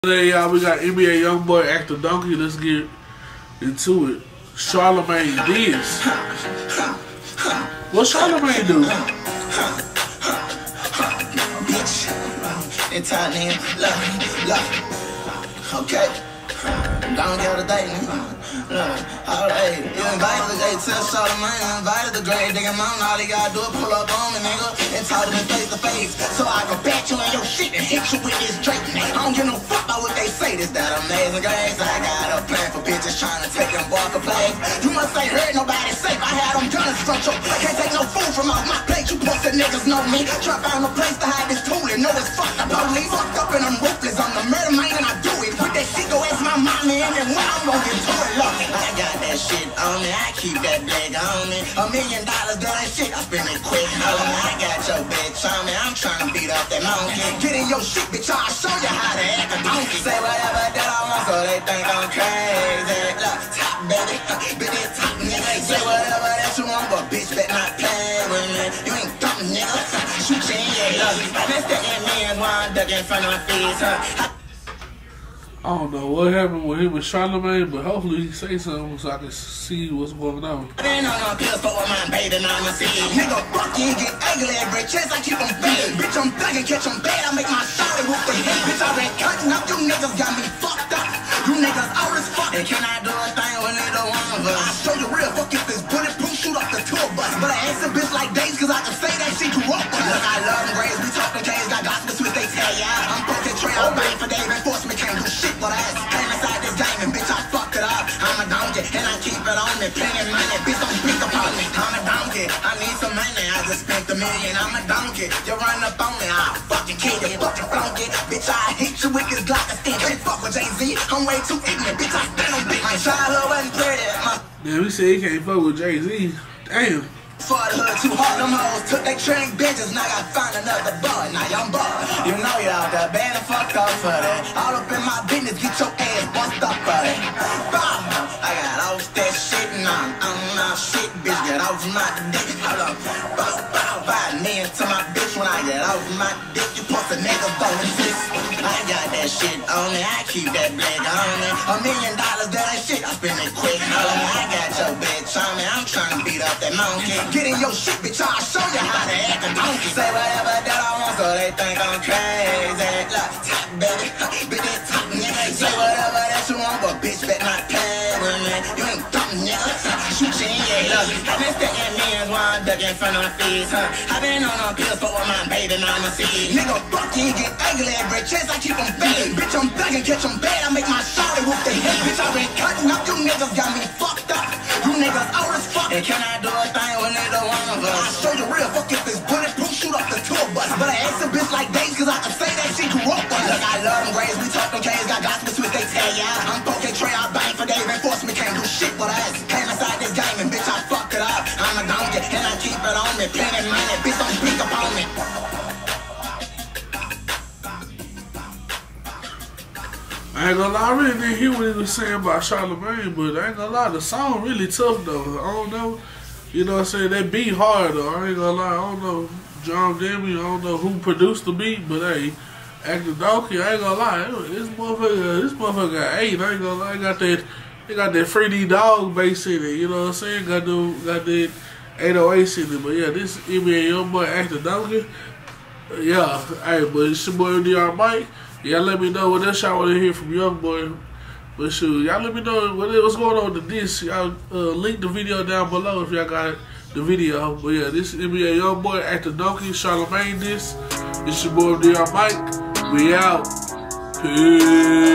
Today, y'all, we got NBA YoungBoy Actor Donkey. Let's get into it. Charlemagne diss. What Charlemagne do? Bitch, Italian, love. Okay. Don't get a date, alright, you invited the gay to Charlemagne, invited the grave, nigga, mom, all he gotta do is pull up on me, nigga, and talk to me face to face, so I can bat you in your shit and hit you with this Drake, nigga. I don't give no fuck about what they say, this that amazing grace. I got a plan for bitches trying to take them walk a place. You must ain't heard nobody safe, I had them gunners front your plate. Can't take no food from off my plate, you busted niggas know me. Try to find a place to hide this tool and know it's fucked up. Police fucked up and I'm ruthless, I'm the murder man and I do it. With that shit, go ask my mommy and then when I'm gonna get to it, look. I got that shit on me, I keep that black on me. $1 million doing that shit, I spend it quick. I got your bitch on me, I'm trying to beat up that monkey. Get in your shit, bitch, I'll show you how to act a donkey. Say whatever that I want, so they think I'm crazy. Look, top baby, baby top nigga. Say whatever that you want, but bitch better not play with me. You ain't dumb nigga, shoot you in your look. Let's stick in me and one duck in front of my face, I don't know what happened with him and Charlemagne, but hopefully he say something so I can see what's going on. Ain't no pills for my baby, now I'ma see. Nigga, fuck you, get ugly every chance I keep them fed. Bitch, I'm thuggin', catch them bad, I make my shot and whoop the head. Bitch, I been cutting up, you niggas got me fucked up. You niggas old as fuck, and can I do a thing when neither one of us? I show you real, fuck if this bulletproof, shoot up the tour bus. But I ask a bitch like Days, cause I can say that shit grew up with. Look, I love them grades, we talkin' K's, got gospel switch, they tell ya. I'm poking trail, bang for Dave, enforcement can't do shit, but I came inside this game and bitch, I fucked it up. I'm a donkey, and I keep it on me, plenty money, bitch, don't speak upon me. I'm a donkey, I need some money, I just spent $1 million, I'm a donkey. You run up on me, I'll fucking kill you, fucking flunky. Bitch, I hit you with this Glock, I still can't fuck with Jay-Z. I'm way too ignorant, bitch, I stand on bitch. My childhood wasn't pretty, Damn, he said he can't fuck with Jay-Z. Damn. For the hood too hard, them hoes took they train benches, now I gotta find another bar, now I'm barred. You know you out there, bad and fucked up for that. All up in my business, get your ass bust up for that. Bow, I got off that shit, and I'm not shit, bitch, get off my dick. Hold up, bow, bow, $5 million to my bitch when I get off my dick. You pussy niggas don't exist. I got that shit on me, I keep that black on me. $1 million doing that shit, I spend it quick. I got your bitch on me, I'm trying to beat up that monkey. Get in your shit, bitch, I'll show you how to act a donkey. Say whatever that I want, so they think I'm crazy. Look, top baby, baby top nigga. Say whatever that you want, but bitch better not play with me. You ain't dumb nigga, shoot you in your look. I been sticking me and one duck in front of my face, I been on pills for my baby, now I'ma see. Nigga, fuck you, get ugly every chance I keep them fed. Bitch, I'm thuggin', catch them bad, I make my shot and whoop the head. Bitch, I been cutting up, you niggas got me fucked up. You niggas old as fuck, and can I do a thing when neither one of us? I show you real, fuck if this bulletproof, shoot up the tour bus. But I ask a bitch like Days, cause I can say that shit grew up with. Look, I love them grades, we talk them K's, got gospel switch, they tell ya. I'm poking trail, bang for Dave, enforcement can't do shit, but I came inside this game and bitch, I fucked it up. I'm a donkey, and I keep it on me, plenty money, bitch, don't speak upon me. I ain't gonna lie, I really didn't hear what he was saying about Charlemagne, but I ain't gonna lie, the song really tough though. I don't know, you know what I'm saying, that beat hard though. I ain't gonna lie, I don't know John Demi, I don't know who produced the beat, but hey, Actor Donkey, I ain't gonna lie, this motherfucker got 8, I ain't gonna lie, they got that 3D dog bass in it, you know what I'm saying, got that 808 in it, but yeah, this NBA YoungBoy Actor Donkey, yeah, hey, but it's your boy DR Mike. Y'all let me know what else y'all want to hear from YoungBoy. But shoot, y'all let me know what's going on with the disc. Y'all link the video down below if y'all got the video. But yeah, this is NBA YoungBoy Actor Donkey, Charlemagne disc. It's your boy DR Mike. We out. Peace.